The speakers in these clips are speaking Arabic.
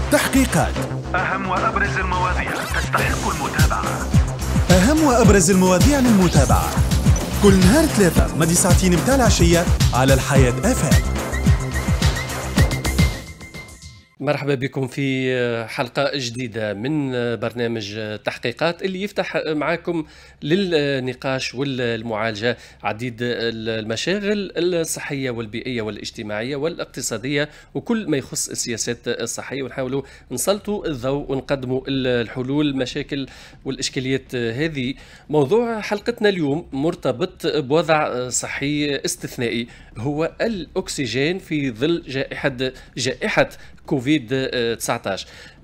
تحقيقات. أهم وأبرز المواضيع تستحق المتابعة. أهم وأبرز المواضيع للمتابعة كل نهار ثلاثة مدي ساعتين متاع العشية على الحياة FM. مرحبا بكم في حلقة جديدة من برنامج تحقيقات اللي يفتح معاكم للنقاش والمعالجة عديد المشاغل الصحية والبيئية والاجتماعية والاقتصادية وكل ما يخص السياسات الصحية، ونحاولوا نسلطوا الضوء ونقدموا الحلول المشاكل والإشكاليات هذه. موضوع حلقتنا اليوم مرتبط بوضع صحي استثنائي، هو الأكسجين في ظل جائحة كوفيد 19.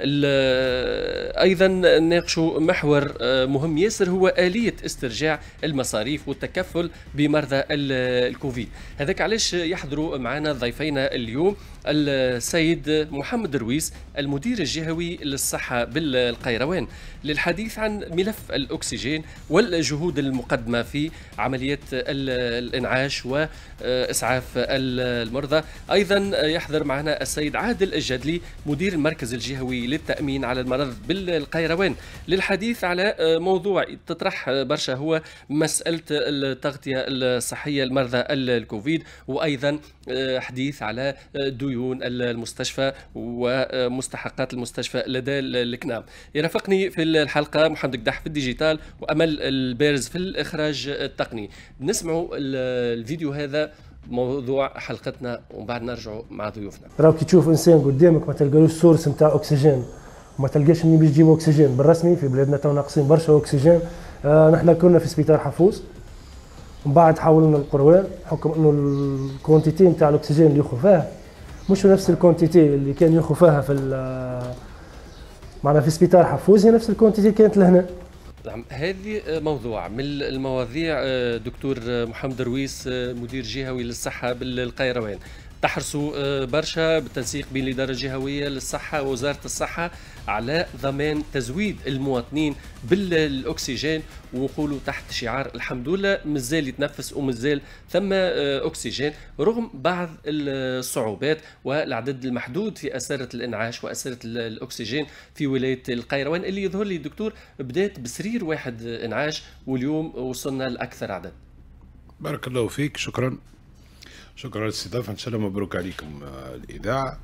أيضا ناقشوا محور مهم ياسر، هو آلية استرجاع المصاريف والتكفل بمرضى الكوفيد. هذاك علاش يحضروا معنا ضيفينا اليوم السيد محمد درويس المدير الجهوي للصحة بالقيروان للحديث عن ملف الأكسجين والجهود المقدمة في عمليات الإنعاش وإسعاف المرضى. أيضا يحضر معنا السيد عادل الجدلي مدير المركز الجهوي للتأمين على المرض بالقيروان للحديث على موضوع تطرح برشا، هو مسألة التغطية الصحية لمرضى الكوفيد، وأيضا حديث على ديون المستشفى ومستحقات المستشفى لدى الكنام. يرافقني في الحلقة محمد قدح في الديجيتال وأمل البارز في الإخراج التقني. نسمعوا الفيديو هذا موضوع حلقتنا ومن بعد نرجعوا مع ضيوفنا. راك تشوف انسان قدامك ما تلقالوش سورس نتاع اكسجين وما تلقاش منين باش تجيب اكسجين. بالرسمي في بلادنا تو ناقصين برشا اكسجين. نحن كنا في سبيطار حفوز، ومن بعد حولنا للقروان حكم انه الكونتيتي نتاع الاكسجين اللي ياخذ فيها مش نفس الكونتيتي اللي كان ياخذ فيها في معنا في سبيطار حفوز، هي نفس الكونتيتي كانت لهنا. نعم، هذه موضوع من المواضيع. دكتور محمد درويس مدير جهوي للصحة بالقيروان، تحرصوا برشا بالتنسيق بين الإدارة الجهوية للصحة ووزارة الصحة على ضمان تزويد المواطنين بالأكسجين، ونقولوا تحت شعار الحمد لله مازال يتنفس ومازال ثم أكسجين رغم بعض الصعوبات والعدد المحدود في أسرة الإنعاش وأسرة الأكسجين في ولاية القيروان، اللي يظهر لي دكتور بدأت بسرير واحد إنعاش واليوم وصلنا لأكثر عدد. بارك الله فيك، شكرا على الاستضافة، ان شاء الله مبروك عليكم الإذاعة.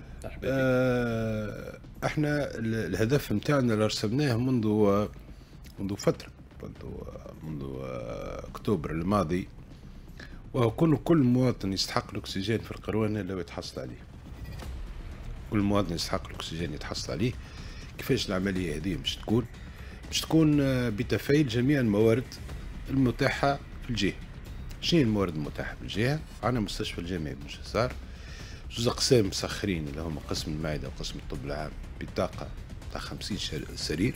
احنا الهدف نتاعنا اللي رسمناه منذ فترة، منذ اكتوبر الماضي، وهو كل مواطن يستحق الاكسجين في القيروان لو يتحصل عليه. كل مواطن يستحق الاكسجين يتحصل عليه. كيفاش العملية هذه مش تكون بتفعيل جميع الموارد المتاحة في الجهة. شنو الموارد المتاحة في الجهة؟ عندنا مستشفى الجامعي بن جزار، جزء أقسام مسخرين اللي هم قسم المعدة وقسم الطب العام بطاقة تاع 50 سرير.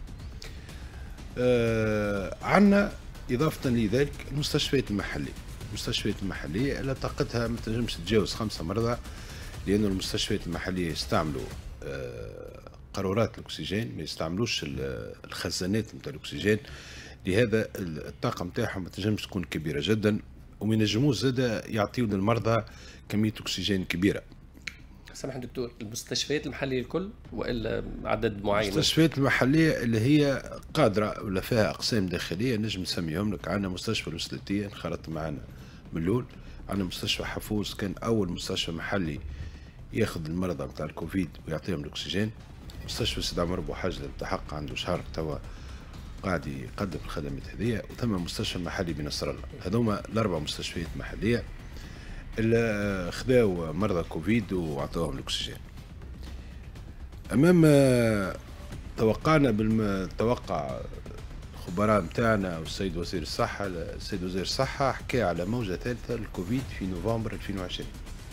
عندنا إضافة لذلك المستشفيات المحلية اللي طاقتها ما تنجمش تتجاوز 5 مرضى، لأن المستشفيات المحلية يستعملوا قارورات الأكسجين، ما يستعملوش الخزانات نتاع الأكسجين، لهذا الطاقة نتاعهم ما تنجمش تكون كبيرة جدا، وما ينجموش زادا يعطيو للمرضى كمية أكسجين كبيرة. سامحني دكتور، المستشفيات المحلية الكل وإلا عدد معين؟ المستشفيات المحلية اللي هي قادرة ولا فيها أقسام داخلية نجم نسميهم لك. عندنا مستشفى الوسلاتية انخرط معنا من الأول، عندنا مستشفى حفوز كان أول مستشفى محلي ياخذ المرضى نتاع الكوفيد ويعطيهم الأكسجين. مستشفى سيد عمر بوحاج التحق عنده شهر توا قاعد يقدم الخدمات هذه، وثم مستشفى محلي بنصر الله. هذوما الأربع مستشفيات محلية اللي خذاو مرضى كوفيد وعطوهم الأكسجين. أمام توقعنا بالتوقع الخبراء متاعنا والسيد وزير الصحة، حكى على موجة ثالثة للكوفيد في نوفمبر 2020.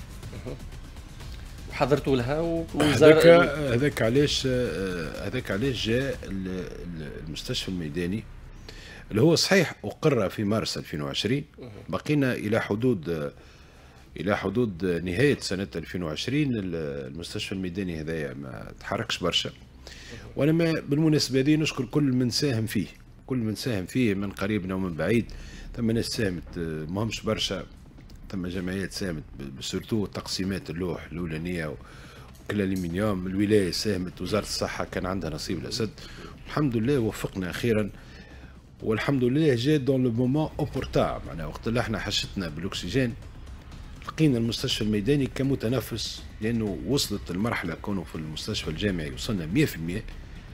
وحضرتوا لها هذاك علاش جاء المستشفى الميداني اللي هو صحيح أقر في مارس 2020. بقينا إلى حدود نهاية سنة 2020 المستشفى الميداني هذايا ما تحركش برشا. وأنا بالمناسبة هذه نشكر كل من ساهم فيه من قريبنا ومن بعيد. ثم ناس ساهمت مهمش برشا، ثم جمعيات ساهمت بسورتو تقسيمات اللوح الأولانية كالالومنيوم. الولايه ساهمت، وزاره الصحه كان عندها نصيب الاسد. الحمد لله وفقنا اخيرا، والحمد لله جاء دون لو مومون اوبورتا، معناها وقت اللي احنا حشتنا بالاكسجين لقينا المستشفى الميداني كمتنفس، لانه وصلت المرحله كونه في المستشفى الجامعي وصلنا 100%.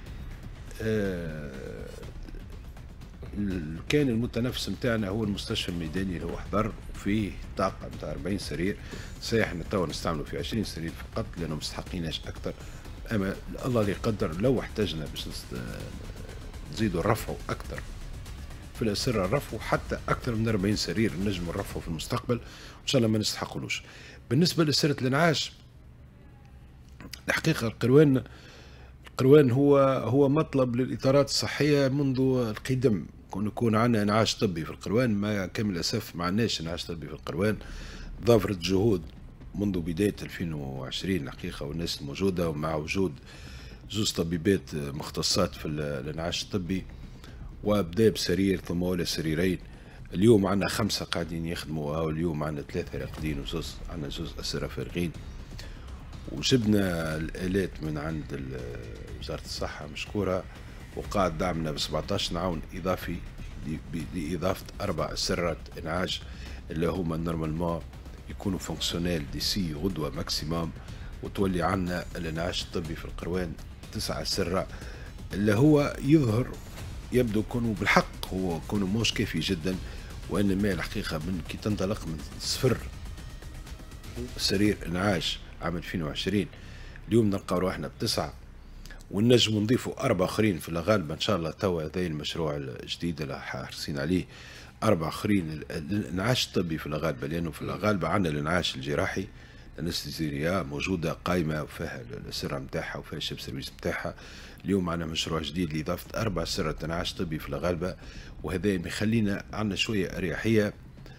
كان المتنفس نتاعنا هو المستشفى الميداني اللي هو حضر، وفيه طاقه نتاع 40 سرير. صحيح احنا توا نستعملوا في 20 سرير فقط لانه مستحقيناش اكثر، اما الله اللي يقدر لو احتاجنا باش نزيدوا نرفعوا اكثر في الأسرة، نرفعوا حتى أكثر من 40 سرير نجموا نرفعوا في المستقبل، إن شاء الله ما نستحقولوش. بالنسبة لسرة الإنعاش، الحقيقة القروان هو مطلب للإطارات الصحية منذ القدم، يكون عندنا إنعاش طبي في القروان. ما كامل الأسف ما عندناش إنعاش طبي في القروان. ضافرت جهود منذ بداية 2020 الحقيقة، والناس الموجودة، ومع وجود زوز طبيبات مختصات في الإنعاش الطبي، وبدا بسرير ثم ولا سريرين. اليوم عندنا 5 قاعدين يخدموا، او اليوم عندنا 3 راقدين وزوز، عندنا زوز اسرة فارغين. وجبنا الالات من عند وزارة الصحة مشكورة، وقاعد دعمنا ب 17 نعاون اضافي لاضافة 4 اسرة انعاش اللي هما نورمالمون يكونوا فونكسيونيل ديسي غدوة ماكسيموم، وتولي عندنا الانعاش الطبي في القروان 9 اسرة، اللي هو يبدو كونه بالحق هو كونه موش كافي جدا. وانما الحقيقه من كي تنطلق من 0 سرير انعاش عام 2020 اليوم نلقاو روحنا ب9، ونجم نضيفوا 4 اخرين في الغالب ان شاء الله. توا هذا المشروع الجديد اللي حارسين عليه 4 اخرين الانعاش الطبي في الغالب، لانه في الغالب عندنا الانعاش الجراحي، الانستيزيريا موجوده قائمه وفيها السرة نتاعها وفيها الشيب سيرفيس نتاعها. اليوم عندنا مشروع جديد لإضافة 4 سرة انعاش طبي في الغالبة، وهذا يخلينا عندنا شوية أريحية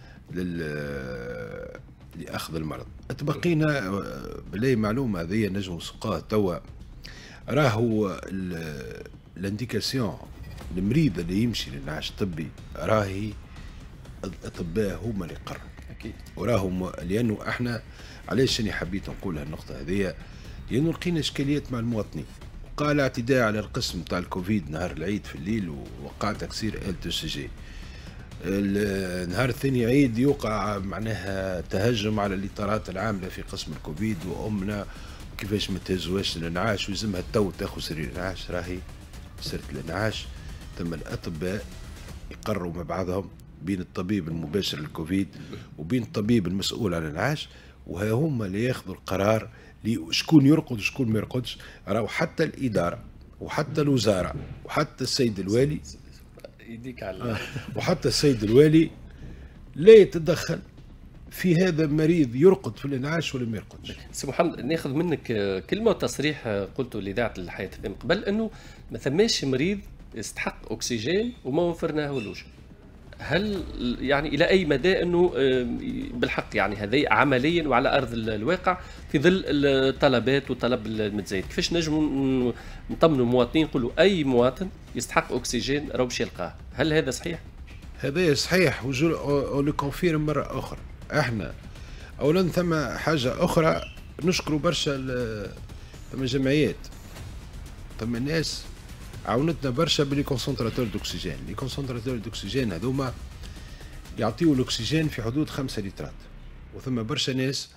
لأخذ المرض. تبقينا بلاي معلومة هذه نجم نسقوها توا، راهو الانديكاسيون المريض اللي يمشي للانعاش الطبي راهي الأطباء هما اللي يقرروا أكيد، وراهم لأنه احنا علاش أنا حبيت نقول هالنقطة هذه، لأنه لقينا إشكاليات مع المواطنين. قال اعتداء على القسم تاع الكوفيد نهار العيد في الليل، ووقع تكسير آلة السجي. النهار الثاني عيد يوقع معناها تهجم على الإطارات العاملة في قسم الكوفيد، وأمنا كيفاش ما تهزوهاش الانعاش ويلزمها تو تاخذ سرير الانعاش. راهي سرة الانعاش ثم الأطباء يقرروا مع بعضهم بين الطبيب المباشر للكوفيد وبين الطبيب المسؤول عن الانعاش، وها هما اللي ياخذوا القرار شكون يرقد وشكون ما يرقدش. راهو حتى الإدارة وحتى الوزارة وحتى السيد الوالي يديك على وحتى السيد الوالي لا يتدخل في هذا المريض يرقد في الانعاش ولا ما يرقدش. سي محمد، ناخذ منك كلمه وتصريح قلته لإذاعة الحياة من قبل، انه ما ثماش مريض يستحق اكسجين وما وفرناهولوش. هل يعني الى اي مدى انه بالحق يعني هذا عمليا وعلى ارض الواقع في ظل الطلبات وطلب المتزايد، كيفاش نجموا نطمنوا المواطنين نقولوا اي مواطن يستحق اكسجين راه باش يلقاه؟ هل هذا صحيح؟ هذا صحيح، ولو كونفيرم مره اخرى. احنا اولا ثم حاجه اخرى نشكروا برشا ثم جمعيات، ثم ناس عاونتنا برشا بلي كونسنتراتور دوكسيجين. لي كونسنتراتور دوكسيجين هذوما يعطيو الاكسجين في حدود 5 لترات، وثم برشا ناس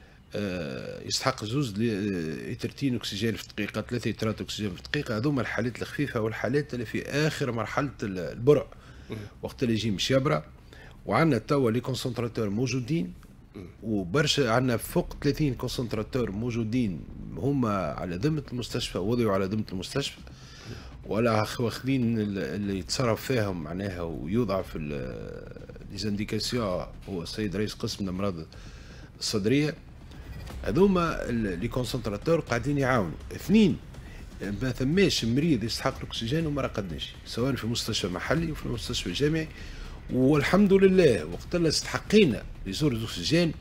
يستحق 2 لترتين اكسجين في الدقيقه، 3 لترات اكسجين في الدقيقه. هذوما الحالات الخفيفه والحالات اللي في اخر مرحله البرع وقت اللي يجي مش يبرع. وعندنا توا لي كونسنتراتور موجودين، وبرشا عندنا فوق 30 كونسنتراتور موجودين هما على ذمه المستشفى، وضعوا على ذمه المستشفى ولا واخدين اللي يتصرف فيهم معناها ويوضع في ليزانديكاسيون هو السيد رئيس قسم الامراض الصدريه. هذوما لي كونسنتراتور قاعدين يعاونوا. 2 ما ثماش مريض يستحق الاكسجين وما رقدناش، سواء في مستشفى محلي وفي مستشفى جامعي. والحمد لله وقت اللي استحقينا لزور الاكسجين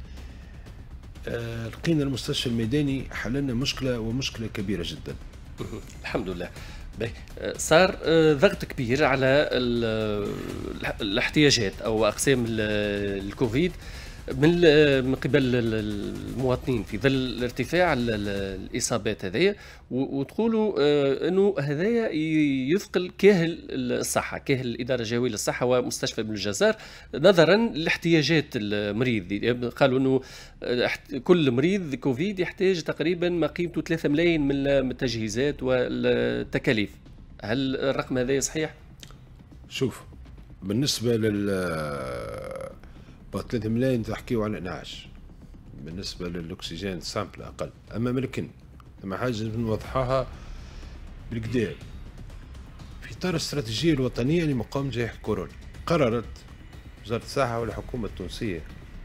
لقينا المستشفى الميداني حللنا مشكله، ومشكله كبيره جدا. الحمد لله. صار ضغط كبير على الاحتياجات او اقسام الكوفيد من قبل المواطنين في ظل ارتفاع الاصابات هذيا، وتقولوا انه هذايا يثقل كاهل الصحه، كاهل الاداره الجويه للصحه ومستشفى ابن الجزار نظرا لاحتياجات المريض. قالوا انه كل مريض كوفيد يحتاج تقريبا ما قيمته 3 ملايين من التجهيزات والتكاليف. هل الرقم هذا صحيح؟ شوف، بالنسبة 3 ملايين تحكيوا على انعاش، بالنسبة للأكسجين سامبل أقل. أما ملكن ثم حاجة نوضحها بالكدا، في إطار الاستراتيجية الوطنية لمقاومة جائحة كورونا قررت وزارة الصحة والحكومة التونسية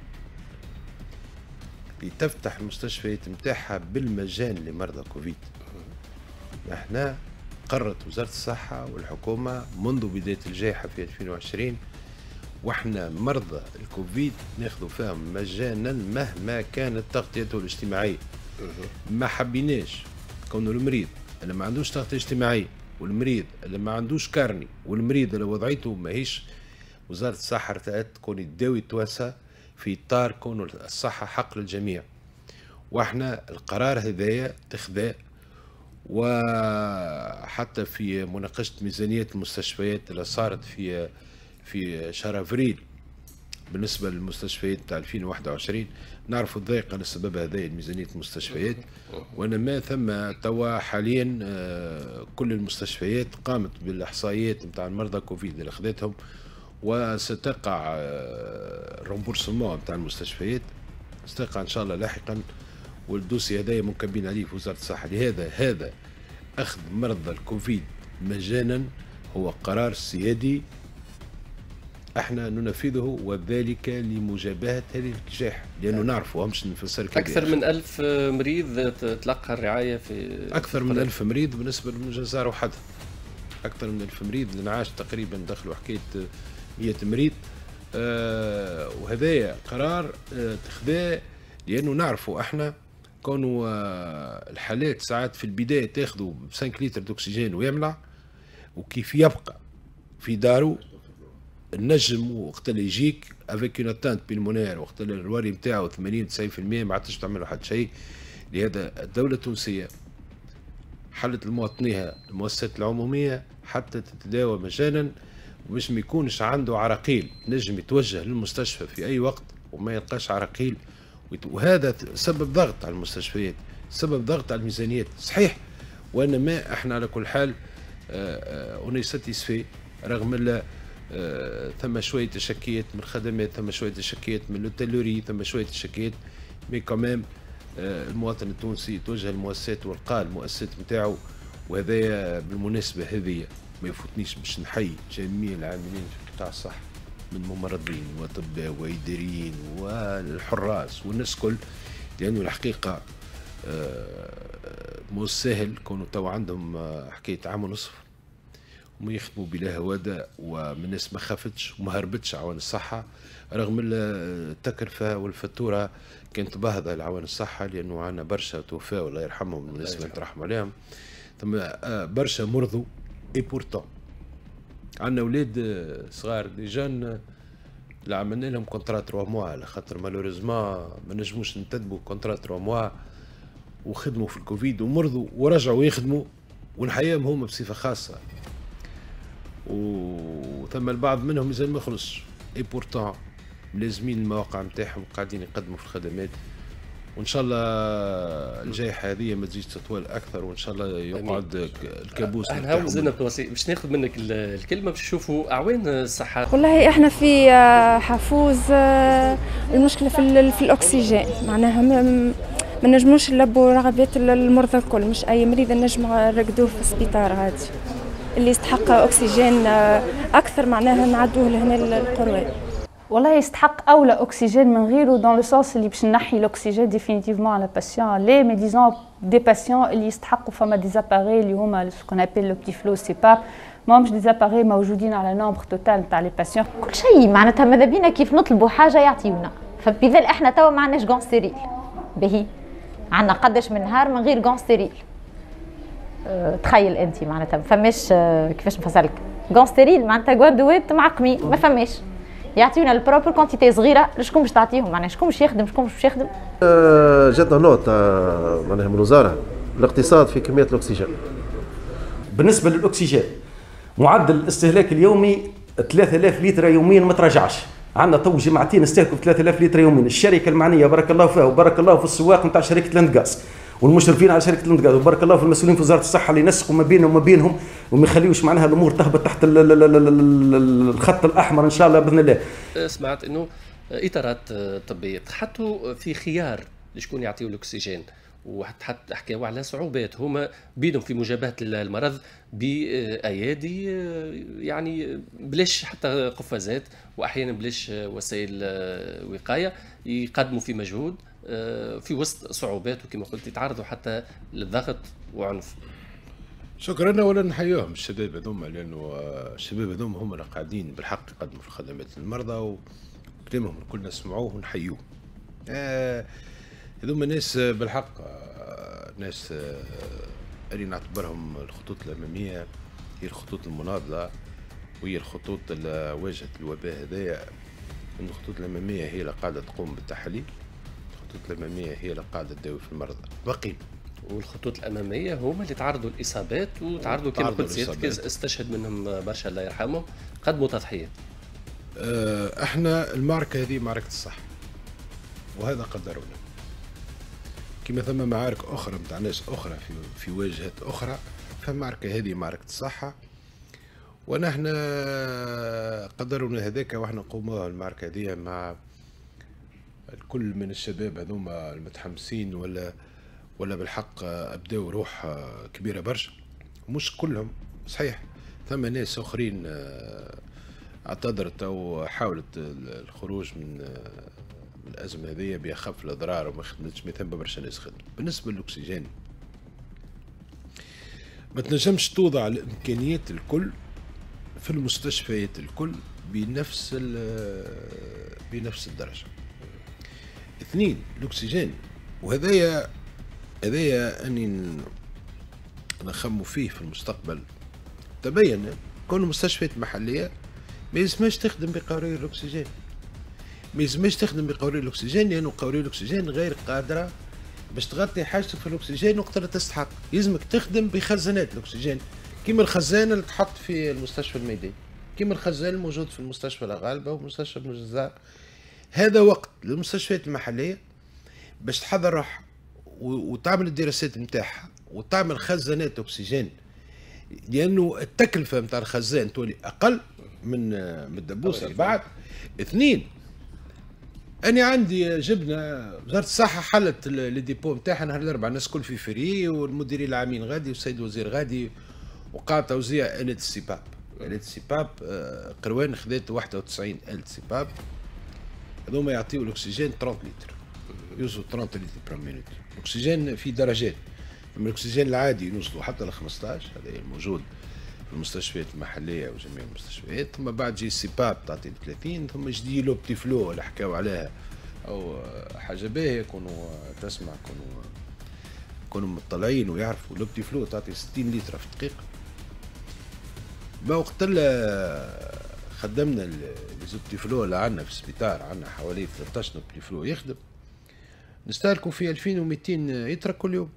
لتفتح المستشفيات متاعها بالمجان لمرضى كوفيد. احنا قررت وزارة الصحة والحكومة منذ بداية الجائحة في 2020 واحنا مرضى الكوفيد ناخذوا فيهم مجانا مهما كانت تغطيته الاجتماعية. ما حبيناش كون المريض اللي ما عندوش تغطية اجتماعية والمريض اللي ما عندوش كارني والمريض اللي وضعيته ماهيش، وزارة الصحة ارتأت كون يداوي تواسى في إطار كون الصحة حق للجميع. واحنا القرار هذايا تخذاه، وحتى في مناقشة ميزانية المستشفيات اللي صارت في شهر افريل بالنسبة للمستشفيات تاع 2021 نعرفوا الضيقة لسبب هذايا ميزانية المستشفيات. وانا ما ثم توا حاليا كل المستشفيات قامت بالاحصائيات نتاع المرضى كوفيد اللي اخذتهم، وستقع الرمبورسمون نتاع المستشفيات ستقع ان شاء الله لاحقا، والدوسي هذايا منكبين عليه في وزارة الصحة. لهذا هذا أخذ مرضى الكوفيد مجانا هو قرار سيادي احنا ننفذه، وذلك لمجابهة هذه الجائحة، لأنه نعرفوا همش نفسر كذا. أكثر من 1000 مريض تلقى الرعاية في أكثر من 1000 مريض بالنسبة للجزائر وحدها، أكثر من 1000 مريض الانعاش تقريبا دخلوا حكاية 100 مريض. وهذايا قرار تخذاه لأنه نعرفوا احنا كونوا الحالات ساعات في البداية تاخذوا 5 لتر أكسجين ويملع، وكيف يبقى في دارو النجم وقت اللي يجيك افيك اون اتانت بيلمونير وقت اللي الرواري نتاعو 80-90% ما عادش تعملوا حد شيء. لهذا الدولة التونسية حلت لمواطنيها المؤسسات العمومية حتى تتداوى مجانا، ومش ما يكونش عنده عراقيل نجم يتوجه للمستشفى في أي وقت وما يلقاش عراقيل، وهذا سبب ضغط على المستشفيات، سبب ضغط على الميزانيات صحيح. وانما احنا على كل حال اوني ساتيسفي رغم ثم شويه تشكيات من الخدمات، ثم شويه تشكيات من لوتيلوري، ثم شويه تشكيات مي كمان المواطن التونسي يتوجه للمؤسسات والقى المؤسسات نتاعو. وهذايا بالمناسبه هذه ما يفوتنيش باش نحيي جميع العاملين في قطاع الصحه من ممرضين واطباء واداريين والحراس والناس كل، لانه الحقيقه مو سهل كونوا تو عندهم حكايه عام ونصف وما يخدموا بلا هواده، ومن الناس ما خافتش وما هربتش عوان الصحه رغم التكلفه والفاتوره كانت باهظه لعوان الصحه، لانه عندنا برشا توفاوا الله يرحمهم الناس ما نترحم عليهم، ثم برشا مرضوا. اي بورتون عندنا اولاد صغار دي جون اللي عملنا لهم كونترا 3 موا على خاطر مالوريزمون ما نجموش ننتدبوا كونترا 3 موا وخدموا في الكوفيد ومرضوا ورجعوا يخدموا ونحييهم هما بصفه خاصه، وثم البعض منهم مازال ما خلصش. اي بورتون ملازمين المواقع نتاعهم قاعدين يقدموا في الخدمات، وان شاء الله الجائحه هذه ما تزيدش تطول اكثر، وان شاء الله يقعد الكابوس احنا هاو مازلنا باش ناخذ منك الكلمه باش نشوفوا اعوان الصحه. والله احنا في حفوز المشكله في الاكسجين، معناها ما نجموش نلبوا رغبات المرضى الكل، مش اي مريض نجم نرقدوه في السبيطار عادي، اللي يستحق اكسجين اكثر معناها نعدوه لهنا القروي. والله يستحق اولى اكسجين من غيره دون لو سونس اللي باش نحي الاكسجين ديفينيتيفمون على باسيون لي مي ديزون دي باسيون اللي يستحقوا فما ديزاباري اللي هما سكون ابل لو بتي فلو سيباب ماهمش ديزاباري موجودين على نومبر توتال تاع لي باسيون. كل شيء معناتها ماذا بينا كيف نطلبوا حاجه يعطيونا، فبذل احنا توا ما عندناش غون ستيريل باهي، عندنا قداش من نهار من غير غون ستيريل. تخيل انت معناتها ما فماش كيفاش نفسرلك غون ستيريل معناتها غواندوات معقمين ما فماش، يعطيونا البروبر كونتيتي صغيره لشكون باش تعطيهم معناها شكون باش يخدم شكون باش يخدم. جاتنا نوت معناها من الوزاره الاقتصاد في كميه الاكسجين. بالنسبه للاكسجين معدل الاستهلاك اليومي 3000 لتر يوميا ما تراجعش. عندنا تو جماعتين نستهلكوا 3000 لتر يوميا. الشركه المعنيه بارك الله فيها وبارك الله في السواق نتاع شركه لاندغاز والمشرفين على شركه لاندغاز وبارك الله في المسؤولين في وزاره الصحه اللي ينسقوا ما بينهم وما بينهم وما يخليوش معناها الامور تهبط تحت الخط الاحمر ان شاء الله باذن الله. سمعت انه اطارات طبيه تحطوا في خيار لشكون يعطيوا الاكسجين وحتى حكاوا على صعوبات هما بيدهم في مجابهه المرض بايادي يعني بلاش حتى قفازات واحيانا بلاش وسائل وقايه يقدموا في مجهود في وسط صعوبات وكما قلت يتعرضوا حتى للضغط وعنف. شكرا. اولا نحييهم الشباب هذوما لانه الشباب هذوما هم اللي قاعدين بالحق يقدموا في خدمات المرضى وكلامهم الكل نسمعوه ونحيوه. هذوما ناس بالحق ناس اللي نعتبرهم الخطوط الاماميه هي الخطوط المناضله وهي الخطوط اللي واجهت الوباء هذايا. الخطوط الاماميه هي اللي قاعده تقوم بالتحاليل، الخطوط الاماميه هي اللي قاعده تداوي في المرضى باقيين. والخطوط الاماميه هما اللي تعرضوا الاصابات وتعرضوا كما قلت سيادتك استشهد منهم برشا الله يرحمهم قدموا تضحيات. احنا المعركه هذه معركه الصحه وهذا قدرونا. كما ثم معارك اخرى نتاع ناس اخرى في واجهات اخرى، فالمعركه هذه معركه الصحه ونحن قدرونا هذاك واحنا نقوموا المعركه هذه مع الكل من الشباب هذوما المتحمسين ولا بالحق ابداوا روح كبيره برشا. مش كلهم صحيح، ثم ناس اخرين اعتذرت او حاولت الخروج من الازمه هذه باخف الاضرار وما خدمتش مثل برشا ناس خدموا. بالنسبه للاكسجين ما تنجمش توضع الامكانيات الكل في المستشفيات الكل بنفس الدرجه. اثنين الاكسجين وهذايا اني نخمو فيه في المستقبل. تبين كون المستشفيات المحليه ما يلزمش تخدم بقوارير الاكسجين، ما يلزمش تخدم بقوارير الاكسجين لانه قوارير الاكسجين غير قادره باش تغطي حاجتك في الاكسجين وقت اللي تستحق. يلزمك تخدم بخزانات الاكسجين كيما الخزان اللي تحط في المستشفى الميداني، كيما الخزان الموجود في المستشفى الغالبه ومستشفى المجزاء. هذا وقت للمستشفيات المحليه باش تحضر روحها وتعمل الدراسات نتاعها وتعمل خزانات اكسجين، لانه التكلفه نتاع الخزان تولي اقل من الدبوسه. بعد اثنين أنا عندي جبنا وزارة الصحة حلت الديبو نتاعها نهار الأربعاء، الناس كل في فري والمديرين العامين غادي والسيد الوزير غادي وقع توزيع آلة السباب. آلة السباب قروان خذات 91 آلة سباب هذوما يعطيو الأكسجين 30 لتر، يوصلوا 30 لتر بر مينوت. الأكسجين في درجات، أما الأكسجين العادي يوصلوا حتى ل 15، هذا الموجود في المستشفيات المحليه وجميع المستشفيات. ثم بعد جي السباب تعطي 30، ثم جدي لو بتي فلو اللي حكاو عليها او حاجه باهيه يكونوا تسمع يكونوا مطلعين ويعرفوا. لو بتي فلو تعطي 60 لتر في الدقيقه. ما وقت خدمنا لي بتي فلو اللي عندنا في السبيطار، عندنا حوالي 13 بتي فلو يخدم، نستهلكوا في 2200 لتر كل يوم.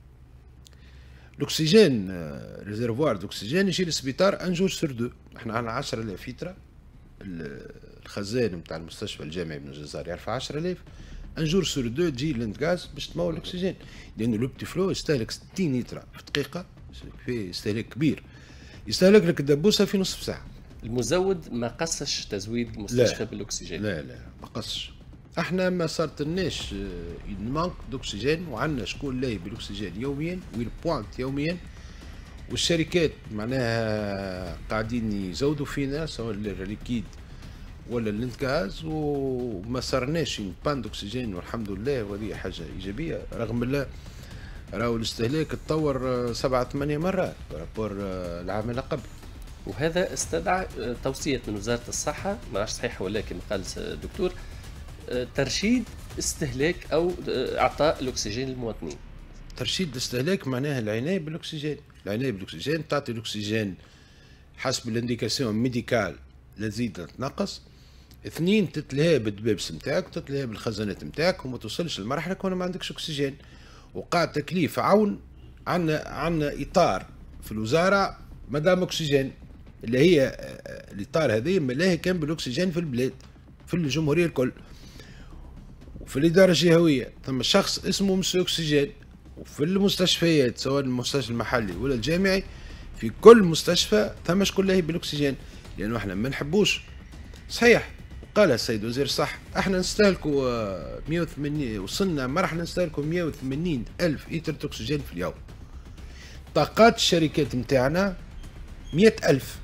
الاكسجين ريزرفوار دوكسجين يجي للسبيطار ان جور سور دو. احنا عندنا 10000 لتر، الخزان نتاع المستشفى الجامعي بن الجزار يرفع 10000 ان جور سور دو تجي لاندغاز باش تمول الاكسجين، لانه لو بتي فلو يستهلك 60 لتر في الدقيقه، فيه استهلاك كبير، يستهلك لك الدبوسه في نصف ساعه. المزود ما قصش تزويد المستشفى بالاكسجين؟ لا ما قصش. احنا ما صارتلناش المانك دوكسجين وعندنا شكون لاهي بالاكسجين يوميا ويلبوانت يوميا، والشركات معناها قاعدين يزودوا فينا سواء الليكيد ولا الانتكاز، وما صارناش بان دوكسجين والحمد لله، وهذه حاجه ايجابيه. رغم الله راهو الاستهلاك تطور 7-8 مرات برابور العام اللي قبل. وهذا استدعى توصيه من وزاره الصحه، ما عرفش صحيح ولا كما قال الدكتور، ترشيد استهلاك او اعطاء الاكسجين للمواطنين. ترشيد الاستهلاك معناها العنايه بالاكسجين، العنايه بالاكسجين تعطي الاكسجين حسب الانديكاسيون ميديكال لا تزيد لا تنقص. اثنين تتلهى بالدبابس نتاعك وتتلهى بالخزانات نتاعك وما توصلش لمرحله كون ما عندكش اكسجين. وقع تكليف عون عندنا اطار في الوزاره مدام اكسجين اللي هي الاطار هذه ملاهي كان بالاكسجين في البلاد في الجمهوريه الكل. وفي الاداره الجهويه ثم شخص اسمه مسيو اكسجين. وفي المستشفيات سواء المستشفى المحلي ولا الجامعي في كل مستشفى ثم شكون لاهي بالاكسجين. لانه احنا ما نحبوش صحيح. قال السيد وزير الصحة احنا نستهلكوا 180 وصلنا مرحلة نستهلكوا 180 ألف إيتر أكسجين في اليوم. طاقات الشركات متاعنا 100 ألف.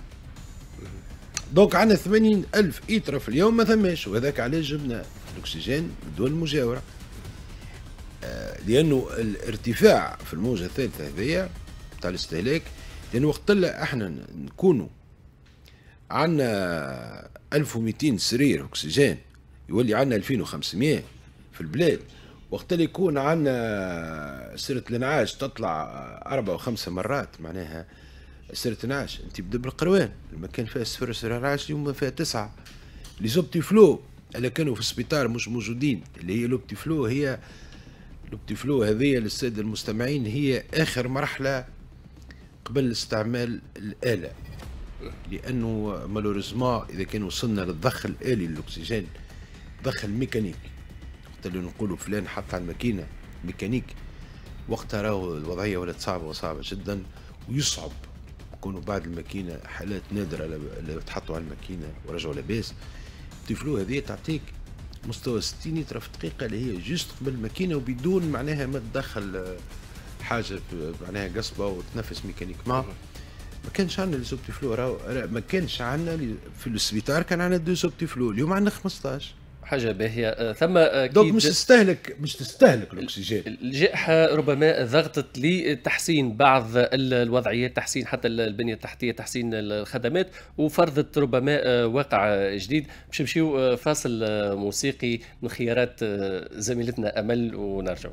دونك عندنا 80 ألف إيتر في اليوم ما ثماش. وهذاك علاش جبنا الأكسجين من الدول المجاورة. لأنه الارتفاع في الموجة الثالثة هذيا تاع الاستهلاك لأنه وقت اللي احنا نكونوا عندنا 1200 سرير اكسجين يولي عندنا 2500 في البلاد. وقت اللي يكون عندنا سيرة الانعاش تطلع 4 و 5 مرات معناها سيرة انعاش. انت بدب القروان لما كان فيها صفر سيرة انعاش اليوم فيها 9. لي زوبتي فلو اللي كانوا في السبيطار مش موجودين اللي هي لوبتي فلو. هي لوبتي فلو هذه للسادة المستمعين هي اخر مرحلة قبل استعمال الآلة. لانه مالوريزمون اذا كان وصلنا للضخ الالي للاكسجين ضخ الميكانيك وقت اللي نقولوا فلان حط على الماكينه ميكانيك وقتها راهو الوضعيه ولات صعبه وصعبه جدا. ويصعب يكونوا بعد الماكينه حالات نادره اللي تحطوا على الماكينه ورجعوا لاباس. التفلو هذه تعطيك مستوى 60 لتر في الدقيقه اللي هي جوست قبل الماكينه وبدون معناها ما تدخل حاجه معناها قصبه وتنفس ميكانيك معه. ما كانش عندنا ليزوبتي فلو ما كانش عندنا في السبيطار كان عندنا 2 زوبتي فلو اليوم عندنا 15. حاجه باهيه. ثم اكيد دونك مش تستهلك الاكسجين. الجائحه ربما ضغطت لتحسين بعض الوضعيات تحسين حتى البنيه التحتيه تحسين الخدمات وفرضت ربما واقع جديد. باش نمشيو فاصل موسيقي من خيارات زميلتنا امل ونرجع.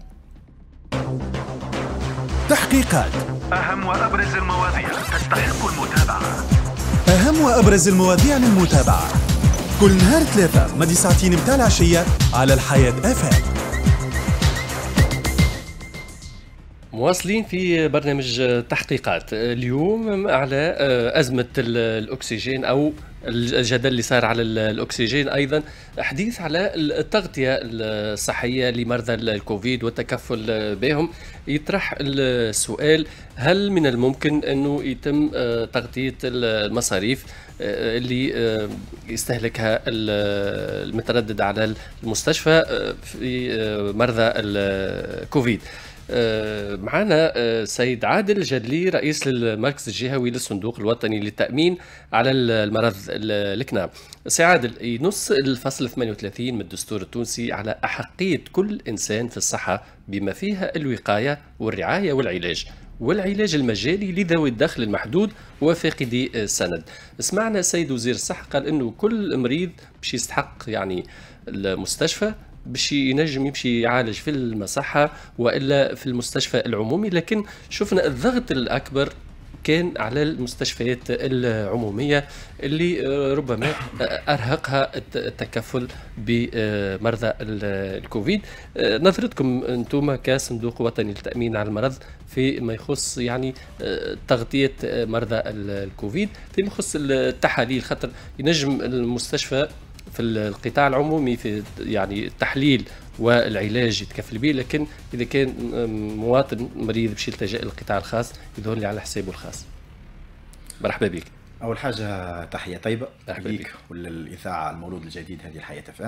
تحقيقات أهم وأبرز المواضيع تستحق المتابعة. أهم وأبرز المواضيع للمتابعة كل نهار 3 مدي ساعتين متاع العشية على الحياة FM. مواصلين في برنامج تحقيقات اليوم على أزمة الأكسجين أو الجدل اللي صار على الأكسجين. أيضا حديث على التغطية الصحية لمرضى الكوفيد والتكفل بهم. يطرح السؤال هل من الممكن أنه يتم تغطية المصاريف اللي يستهلكها المتردد على المستشفى في مرضى الكوفيد. معنا سيد عادل جدلي رئيس المركز الجهوي للصندوق الوطني للتأمين على المرض الكناب. سي عادل، ينص الفصل 38 من الدستور التونسي على أحقية كل إنسان في الصحة بما فيها الوقاية والرعاية والعلاج المجاني لذوي الدخل المحدود وفاقدي السند. سمعنا السيد وزير الصحة قال إنه كل مريض باش يستحق يعني المستشفى باش ينجم يمشي يعالج في المصحة وإلا في المستشفى العمومي، لكن شفنا الضغط الأكبر كان على المستشفيات العمومية اللي ربما أرهقها التكفل بمرضى الكوفيد. نظرتكم أنتم كصندوق وطني للتأمين على المرض في ما يخص يعني تغطية مرضى الكوفيد فيما يخص التحاليل، خاطر ينجم المستشفى في القطاع العمومي في يعني التحليل والعلاج يتكفل به، لكن إذا كان مواطن مريض باش يلتجئ للقطاع الخاص يظهر لي على حسابه الخاص. مرحبا بك. أول حاجة تحية طيبة ليك وللإذاعة المولود الجديد هذه الحياة FM.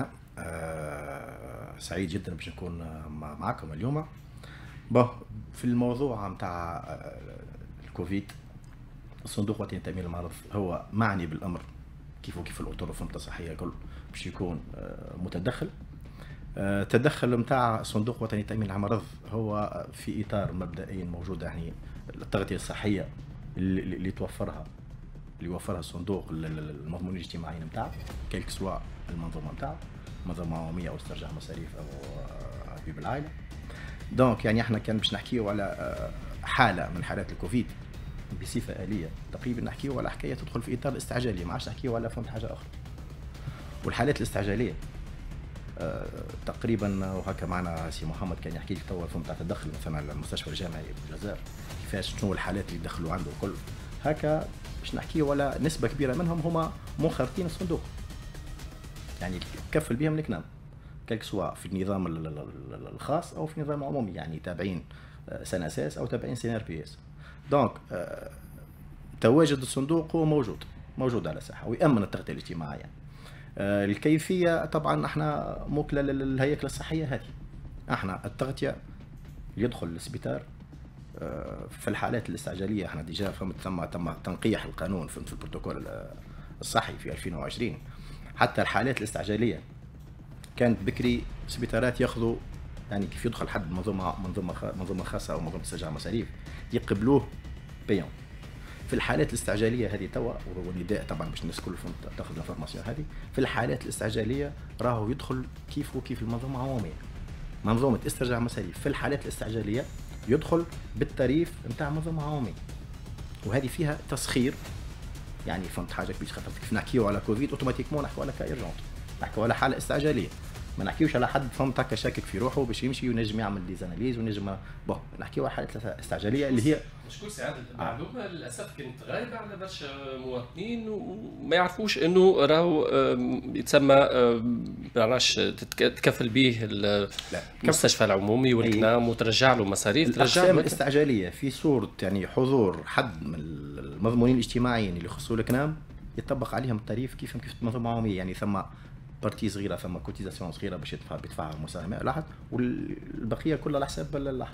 سعيد جدا باش نكون معكم اليوم. في الموضوع متاع الكوفيد الصندوق الوطني للتأمين على المرض هو معني بالأمر كيف الأطراف الصحية الكل باش يكون متدخل. التدخل متاع الصندوق الوطني للتأمين على المرض هو في إطار مبدئيا موجود يعني التغطية الصحية اللي يوفرها الصندوق للمضمونين الاجتماعيين متاعه كيلك سوا المنظومة متاعه منظومة عمومية أو استرجاع مصاريف أو حبيب العائلة. دونك يعني احنا كان باش نحكيو على حالة من حالات الكوفيد بصفة آلية تقريبا نحكيو على حكاية تدخل في إطار الاستعجالية، ما عادش نحكيو على فهمت حاجة أخرى. والحالات الاستعجاليه تقريبا، وهكا معنا سي محمد كان يحكي لك توا فهم تاع تدخل مثلا المستشفى الجامعي بالجزائر كيفاش شنو الحالات اللي دخلوا عنده الكل هكا باش نحكي، ولا نسبه كبيره منهم هما منخرطين الصندوق، يعني كفل بهم الكنام كلك سواء في النظام الخاص او في النظام العمومي، يعني تابعين سنة اساس او تابعين سنة ار بي اس. دونك تواجد الصندوق هو موجود على الساحه ويامن التغطيه الاجتماعيه. الكيفيه طبعا احنا موكله للهياكل الصحيه هذه، احنا التغطيه يدخل السبيطار في الحالات الاستعجاليه، احنا ديجا تم تنقيح القانون في البروتوكول الصحي في 2020. حتى الحالات الاستعجاليه كانت بكري سبيطارات ياخذوا يعني كيف يدخل حد منظومه خاصه او منظومه استرجاع مصاريف يقبلوه بيون. في الحالات الاستعجاليه هذه توا ونداء طبعا باش الناس كل تاخذ الانفورماسيون هذه، في الحالات الاستعجاليه راهو يدخل كيف وكيف المنظومه العموميه، منظومه استرجاع مصاريف في الحالات الاستعجاليه يدخل بالتاريف نتاع منظومه عموميه، وهذه فيها تسخير. يعني فهمت حاجه كبيره، خاطر كيف نحكيو على كوفيد اوتوماتيكمون نحكيو على كايرجونت، نحكيو على حاله استعجاليه، ما نحكيوش على حد فهمت هكا شاكك في روحه باش يمشي ونجم يعمل ديزاناليز ونجم نحكيو على حاله استعجاليه اللي هي شكون سعادة المعلومة للأسف كانت غايبة على برشا مواطنين وما يعرفوش إنه راهو يتسمى معرفش تكفل به المستشفى العمومي والكنام وترجع له مصاريف. الأقسام الاستعجالية في صورة يعني حضور حد من المضمونين الاجتماعيين اللي يخصوا الكنام يطبق عليهم التاريف كيف المنظومة العمومية، يعني ثم بارتي صغيرة ثم كوتيزاسيون صغيرة باش بيدفعها المساهمة لاحظ، والبقية كلها على حساب لاحظ.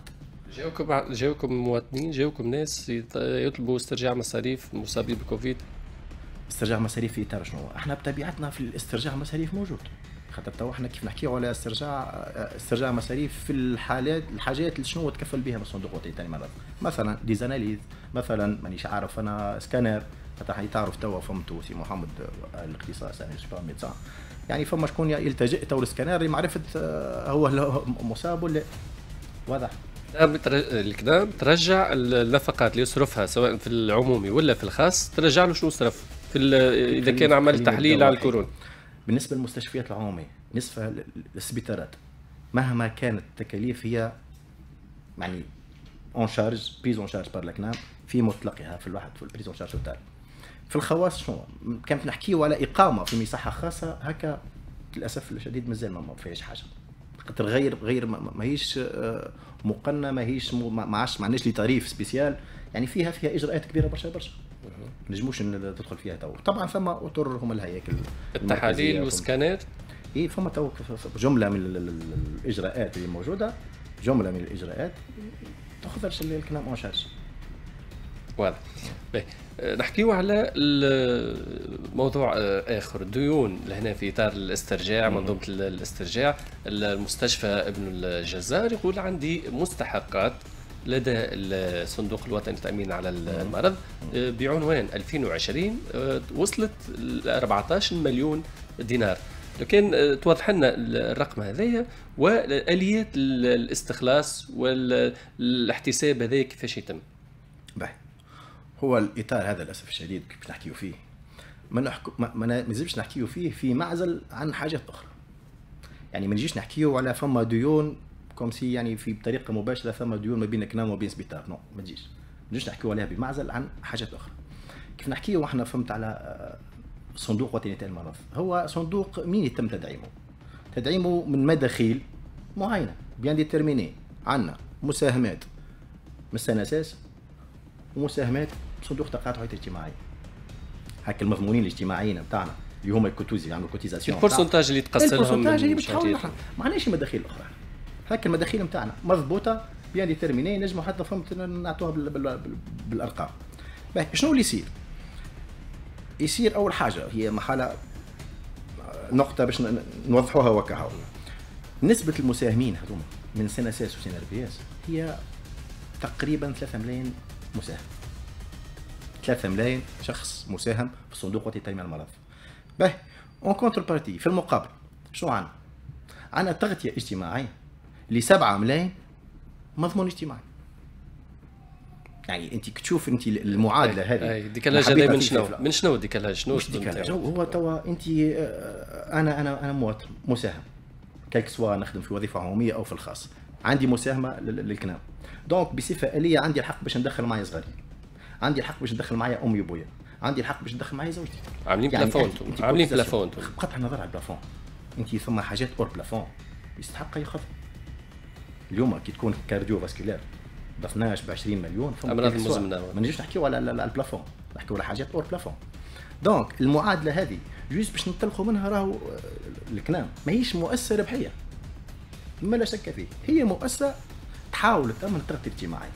جاوكم مواطنين، جاوكم ناس يطلبوا استرجاع مصاريف مصابين بكوفيد؟ استرجاع مصاريف في اطار شنو؟ احنا بطبيعتنا في الاسترجاع مصاريف موجود، خاطر تو احنا كيف نحكيو على استرجاع مصاريف في الحاجات اللي شنو تكفل بها الصندوق الوطني للتامين المرض، مثلا ديزاناليز، مثلا مانيش عارف انا سكانر، حتى تعرف تو فهمتوا سي محمد الاختصاص يعني سوبر ميدسان، يعني فما شكون يلتجئ تو السكانر لمعرفه هو مصاب ولا واضح. الكلام ترجع النفقات اللي يصرفها سواء في العمومي ولا في الخاص، ترجع له شنو صرف في اذا كان عمل تحليل على الكورونا. بالنسبه للمستشفيات العموميه نسبه للسبيطارات مهما كانت التكاليف هي يعني اون شارج بيز اون شارج بار الكنام في مطلقها في الواحد في البريز اون شارج توتال. في الخواص شنو كانت نحكيو على اقامه في مصحه خاصه هكا للاسف الشديد مازال ما فيهاش حاجه، خاطر غير ماهيش مقننه، ماهيش ما عندناش لي تاريف سبيسيال، يعني فيها اجراءات كبيره برشا ما نجموش تدخل فيها تو. طبعا ثم اطر هما الهياكل التحاليل والسكانات، اي فما تو جمله من الاجراءات اللي موجوده، جمله من الاجراءات تاخذش الكلام اون شارج. واضح. نحكيو على موضوع اخر، الديون لهنا في اطار الاسترجاع، منظومه الاسترجاع. المستشفى ابن الجزار يقول عندي مستحقات لدى الصندوق الوطني للتامين على المرض بعنوان 2020 وصلت ل 14 مليون دينار. لو كان توضح لنا الرقم هذايا واليات الاستخلاص والاحتساب هذايا كيفاش يتم؟ هو الاطار هذا للاسف الشديد كيف نحكيو فيه ما نجمش نحكيو فيه في معزل عن حاجات اخرى، يعني ما نجيش نحكيو على فما ديون كوم سي يعني في بطريقه مباشره ثم ديون ما بين كنام وبين سبيطار، نو ما نجيش نحكيو عليها بمعزل عن حاجات اخرى. كيف نحكيو احنا فهمت على صندوق وطني للتامين المرض، هو صندوق مين يتم تدعيمه من مداخيل معينه بيان ديتيرميني، عندنا مساهمات من السنه اساس ومساهمات صندوق التقاعد الاجتماعي، هكا المضمونين الاجتماعيين نتاعنا اللي هما الكوتوزي يعملوا كوتيزاسيون، البورسنتاج اللي تقسم لهم، البورسنتاج اللي بتحاول ما عندناش مداخيل اخرى، هكا المداخيل نتاعنا مضبوطه بيان ديتيرميني، نجموا حتى فهمت نعطوها بالارقام. شنو اللي يصير اول حاجه هي محاله نقطه باش نوضحوها وكهو، نسبه المساهمين هذوما من سنه اساس وسنه ار بي اس هي تقريبا 3 ملايين مساهم، 3 ملايين شخص مساهم في صندوق الوطني للتامين على المرض. اون كونتر بارتي في المقابل شنو عندنا تغطيه اجتماعيه ل 7 ملايين مضمون اجتماعي. يعني انت تشوف انت المعادله هذه ديكالاج هذا من شنو ديكالاج؟ شنو ديكالاج؟ هو توا انت انا مواطن مساهم كيك سوا نخدم في وظيفه عموميه او في الخاص، عندي مساهمه للكنام، دونك بصفه آلية عندي الحق باش ندخل معايا صغاري، عندي الحق باش ندخل معايا امي وبويا، عندي الحق باش ندخل معايا زوجتي. عاملين بلافون، عاملين بلافون بقطع النظر على البلافون، انت ثم حاجات اور بلافون يستحق ياخذ. اليوم كي تكون كارديو فاسكولير ضفناش ب 20 مليون امراض مزمنه، ما نجيش نحكيو على البلافون، نحكيو على حاجات اور بلافون. دونك المعادله هذه جوست باش ننطلقوا منها راهو الكنام ماهيش مؤسسه ربحيه ما لا شك فيه، هي مؤسسه تحاول تامن التغطيه الاجتماعيه.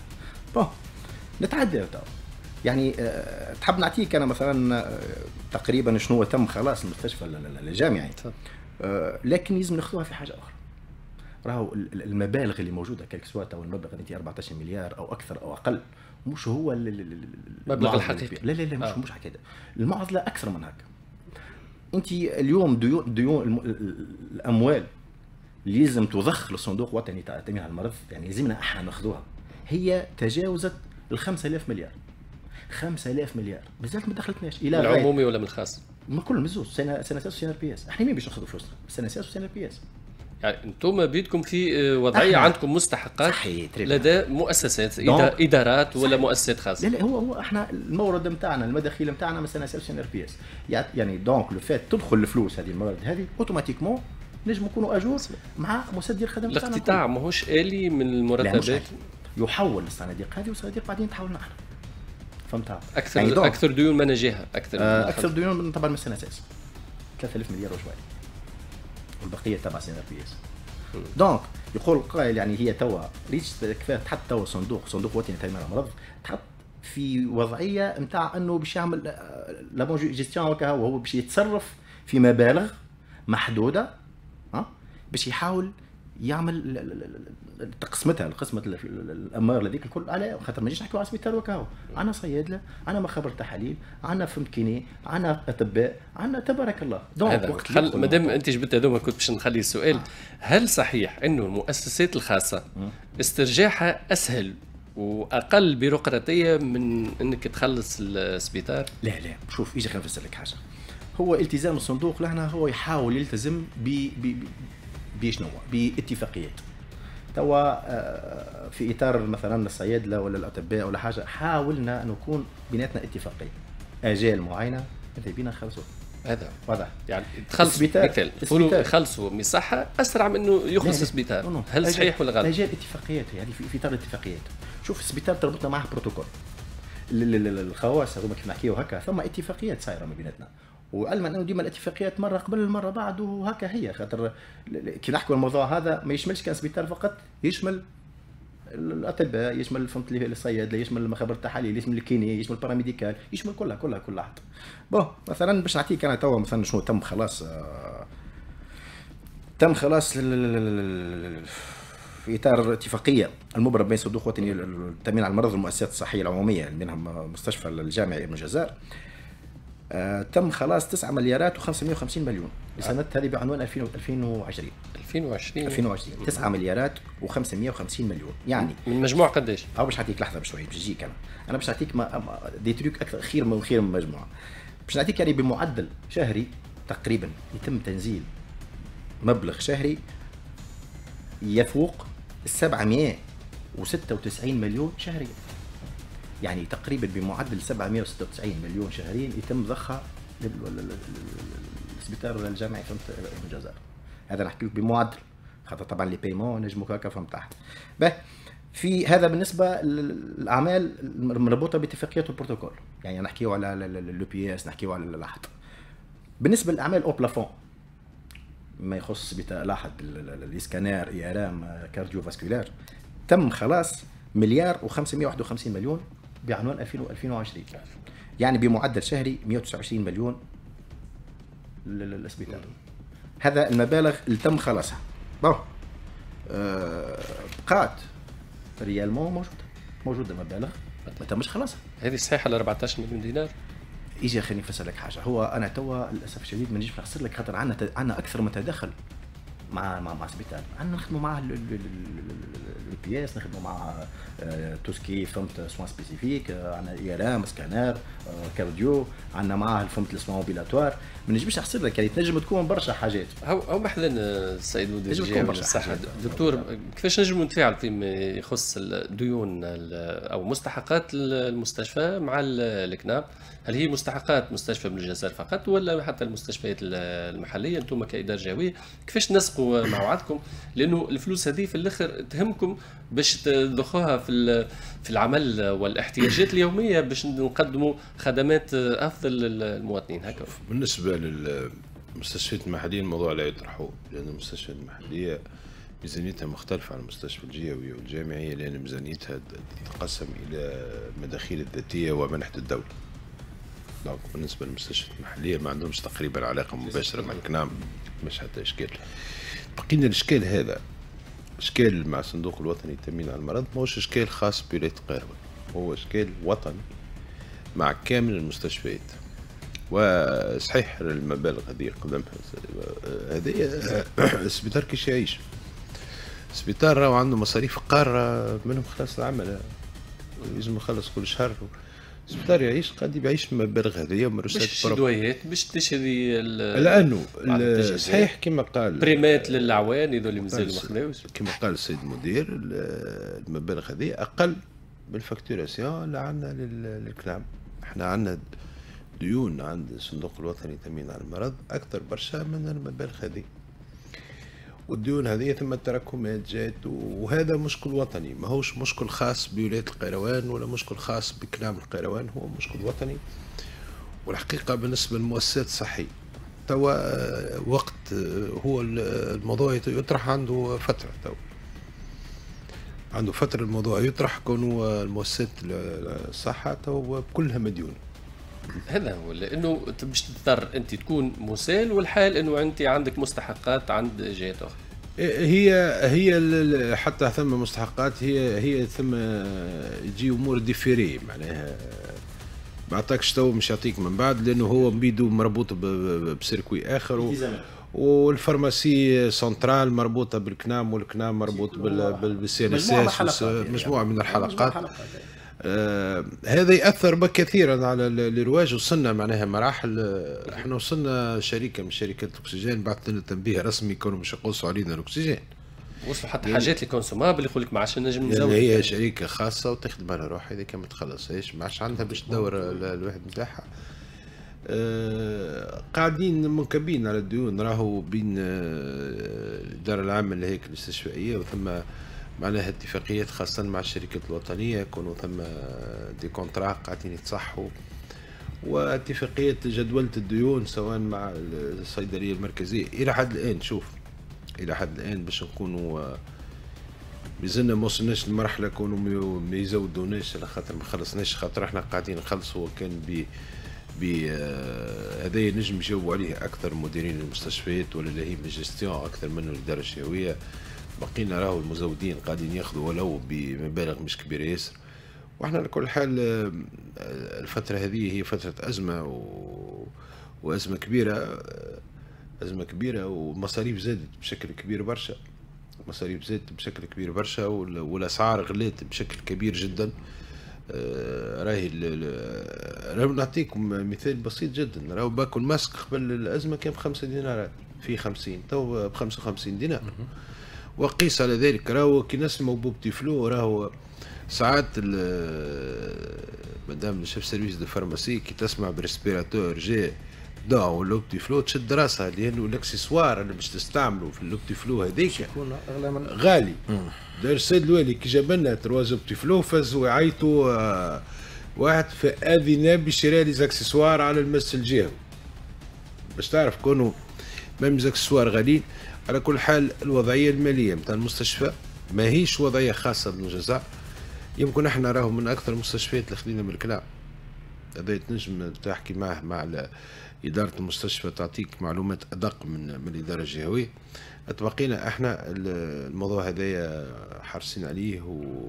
نتعدى تو يعني تحب نعطيك انا مثلا تقريبا شنو تم خلاص المستشفى الجامعي، لكن لازم ناخذوها في حاجه اخرى. راهو المبالغ اللي موجوده كالك سوا او المبلغ اللي 14 مليار او اكثر او اقل مش هو المبلغ الحقيقي. لا مش حكايه، المعضله اكثر من هكا. انت اليوم ديون الاموال اللي لازم تضخ للصندوق الوطني تاع التامين على المرض، يعني لازمنا احنا ناخذوها، هي تجاوزت ال 5000 مليار. 5000 مليار مازالت ما دخلتناش الى العمومي ولا من الخاص؟ من كل من زوج، سنه اساس وسنه بي اس. احنا مين باش ناخذوا فلوسنا؟ سنه اساس وسنه بي اس. يعني انتم بيدكم في وضعيه عندكم مستحقات لدى مؤسسات ادارات ولا مؤسسات خاصه؟ لا هو احنا المورد نتاعنا المداخيل نتاعنا من سنه اساس وسنه بي اس، يعني دونك لو فات تدخل الفلوس هذه الموارد هذه اوتوماتيكمون نجم نكونوا اجور مع مسدي الخدمه تاعنا. الاقتطاع ماهوش آلي من المرتبات، يحول للصناديق هذه والصناديق بعدين تحولنا احنا. فهمتها؟ اكثر ديون مناجيها اكثر ديون طبعا من السنه اساس 3000 مليار وشويه، والبقيه تبع سنه بي اس. دونك يقول القائل يعني هي توا ريتش كفايه تحط توا صندوق وطني للتامين على المرض، تحط في وضعيه نتاع انه باش يعمل لا بون جيستيون هكا، وهو باش يتصرف في مبالغ محدوده باش يحاول يعمل قسمه الاموال هذيك الكل على خاطر ما نجيش نحكيو على سبيطار وكاو، عندنا صيادله، عندنا مخابر تحاليل، عندنا فهمت كيني، عندنا اطباء، عندنا تبارك الله. دونك مادام انت جبت هذوما كنت باش نخلي السؤال، هل صحيح انه المؤسسات الخاصه استرجاعها اسهل واقل بيروقراطيه من انك تخلص السبيطار؟ لا شوف اجي خلينا نفسر لك حاجه. هو التزام الصندوق لهنا هو يحاول يلتزم بشنو؟ باتفاقيات. توا في اطار مثلا الصيادله ولا الاطباء ولا حاجه حاولنا ان نكون بيناتنا اتفاقيه اجال معينه ماذا بينا نخلصوا. هذا واضح يعني تخلص مثال يخلصوا مساحه اسرع من انه يخلص السبيطار. هل صحيح ولا غلط؟ اجال اتفاقيات يعني في اطار الاتفاقيات. شوف السبيطار تربطنا معه بروتوكول الخواص هذوما كيف نحكيو هكا، ثم اتفاقيات صايره ما بيناتنا، وعلما انه ديما الاتفاقيات مره قبل المره بعد وهكا هي، خاطر كي نحكوا الموضوع هذا ما يشملش كان سبيطار فقط، يشمل الاطباء، يشمل فهمت لي الصيادله، يشمل المخابر التحاليل، يشمل الكيني، يشمل الباراميديكال، يشمل كلها حتى. مثلا باش نعطيك انا توا مثلا شنو تم خلاص في اطار اتفاقيه المبرم بين صندوق وطني للتامين على المرض والمؤسسات الصحيه العموميه منها مستشفى الجامعي ابن جزار، تم خلاص 9 مليارات و550 مليون لسنه هذه بعنوان 2020 9 مليارات و550 مليون، يعني من مجموع قداش؟ باش نعطيك لحظه بشويه باش نجيك انا باش نعطيك دي تريك اكثر خير من مجموعه. باش نعطيك يعني بمعدل شهري تقريبا يتم تنزيل مبلغ شهري يفوق 796 مليون شهريا، يعني تقريبا بمعدل 796 مليون شهريا يتم ضخها للسبيطار الجامعي فهمت ابن جزار. هذا نحكي لك بمعدل، خاطر طبعا لي بايمون نجموا هكا فهمت تحت. في هذا بالنسبه للاعمال المربوطه باتفاقيات والبروتوكول، يعني نحكيو على لو بي اس، نحكيو على لاحظ. بالنسبه للاعمال او بلافون ما يخص لاحظ الاسكانير، اي ار ام، كارديو فاسكولار، تم خلاص مليار و551 مليون بعنوان 2020، يعني بمعدل شهري 129 مليون للسبيطار. هذا المبالغ اللي تم خلاصها. بقات ريالمون موجوده مبالغ ما تمش خلاصها. هذه صحيحه ل 14 مليون دينار. يجي خليني نفسر لك حاجه، هو انا توا للاسف الشديد ما نجيش نفسر لك خاطر عندنا اكثر من تدخل مع سبيطار، عندنا نخدموا معاه البي اس، نخدموا معاه توسكي فهمت سوان سبيسيفيك، عندنا اي ار ام سكانر كارديو، عندنا معاه الفهمت السوان اوبيلاتوار. ما نجمش نحسب لك يعني تنجم تكون برشا حاجات. هو محلن السيد مدير الصحة دكتور، كيفاش نجموا نتفاعل فيما يخص الديون او مستحقات المستشفى مع الكناب؟ هل هي مستحقات مستشفى من الجزائر فقط ولا حتى المستشفيات المحليه؟ انتم كاداره جهويه كيفاش تنسقوا مع بعضكم؟ لانه الفلوس هذه في الاخر تهمكم باش تضخوها في العمل والاحتياجات اليوميه باش نقدموا خدمات افضل للمواطنين. هكا بالنسبه للمستشفيات المحليه الموضوع لا يطرحه، لان المستشفيات المحليه ميزانيتها مختلفة عن المستشفى الجهوية والجامعية، لأن ميزانيتها تتقسم إلى المداخيل الذاتية ومنحة الدولة. دونك بالنسبة للمستشفى المحلية ما عندهمش تقريبا علاقة مباشرة مع الكنام، مش حتى إشكال. بقينا الإشكال هذا إشكال مع الصندوق الوطني للتأمين على المرض، ماهوش إشكال خاص بولاية القاهرة، هو إشكال وطني مع كامل المستشفيات. وصحيح المبالغ هذه قدمها هذه السبيطار كيش يعيش. السبيطار راهو عنده مصاريف قارة منهم خلاص العمل لازم يخلص كل شهر. السبيطار يعيش قاعد يعيش مبالغ هذه ومرسات باش دويات باش تشري لانه صحيح كما قال بريمات للعوان هذول اللي مازالوا ما خداوش، كما قال السيد المدير المبالغ هذه اقل من الفاكتوراسيون اللي عندنا للكلام. احنا عندنا ديون عند الصندوق الوطني للتأمين على المرض اكثر برشا من المبالغ هذه، والديون هذه ثم التراكمات جات، وهذا مشكل وطني ماهوش مشكل خاص بولاية القيروان ولا مشكل خاص بكلام القيروان، هو مشكل وطني. والحقيقة بالنسبة للمؤسسات الصحية توا وقت هو الموضوع يطرح عنده فترة، توا عنده فترة الموضوع يطرح كونه المؤسسات الصحة توا كلها مديونة. هذا هو لانه باش تضطر انت تكون مسال، والحال انه انت عندك مستحقات عند جهات اخرى. هي حتى ثم مستحقات، هي ثم يجي امور ديفيري، معناها ما عطاكش تو مش يعطيك من بعد، لانه هو بيدو مربوط بسيركوي اخر والفارماسي سنترال مربوطه بالكنام، والكنام مربوط بالسي ان اس، مجموعه من الحلقات. هذا يأثر بكثيرا على الرواج. وصلنا معناها مراحل، احنا وصلنا شركة من شركات الأكسجين بعثت لنا تنبيه رسمي كانوا مش يقصوا علينا الأكسجين، وصلوا حتى حاجات الكونسومابل يقول لك ما عادش نجم نزود. هي شركة خاصة وتخدم على روحها، إذا كان ما تخلصهاش ما عادش عندها باش تدور الواحد نتاعها. قاعدين منكبين على الديون، راهو بين الإدارة العامة لهيك الاستشفائية وثم معناها اتفاقيات خاصة مع الشركات الوطنية، يكونوا ثم دي كونترا قاعدين يتصحوا، واتفاقية جدولة الديون سواء مع الصيدلية المركزية إلى حد الآن. شوف إلى حد الآن باش نكونوا مازلنا ما وصلناش لمرحلة كونوا ما يزودوناش على خاطر ما خلصناش، خاطر احنا قاعدين نخلصوا. كان هذا نجم يجاوبوا عليه أكثر مديرين المستشفيات ولا اللي هي بالجستيون أكثر منه الإدارة الجهوية. بقينا راهو المزودين قاعدين ياخذوا ولو بمبالغ مش كبيره ياسر. واحنا على كل حال الفتره هذه هي فتره ازمه وازمه كبيره، ازمه كبيره، والمصاريف زادت بشكل كبير برشا، المصاريف زادت بشكل كبير برشا، والاسعار غلات بشكل كبير جدا. راهي نعطيكم مثال بسيط جدا. راهو باكل ماسك قبل الازمه كان ب5 دينارات، في 50 تو ب55 دينار. وقيس على ذلك راهو كي نسمعوا بوبتي فلو، راهو ساعات مدام الشيف سيرفيس دو فارماسي كي تسمع بريسبيراتور جي داو لوبتي فلو تشد راسها، لانه الاكسسوار اللي باش تستعملوا في اللوبتي فلو هذيك غالي. داير السيد الوالي كي جاب لنا 3 بوبتي فلو فازوا يعيطوا واحد في اذنا بشراء لي زاكسسوار على المس الجهوي، باش تعرف كونوا ميم زاكسسوار غاليين. على كل حال الوضعية المالية متاع المستشفى ماهيش وضعية خاصة بالجزائر، يمكن احنا راهو من أكثر المستشفيات اللي خدينا من الكلام. هذا تنجم تحكي معه مع إدارة المستشفى تعطيك معلومات أدق من الإدارة الجهوية. اتبقينا احنا الموضوع هذايا حرصين عليه،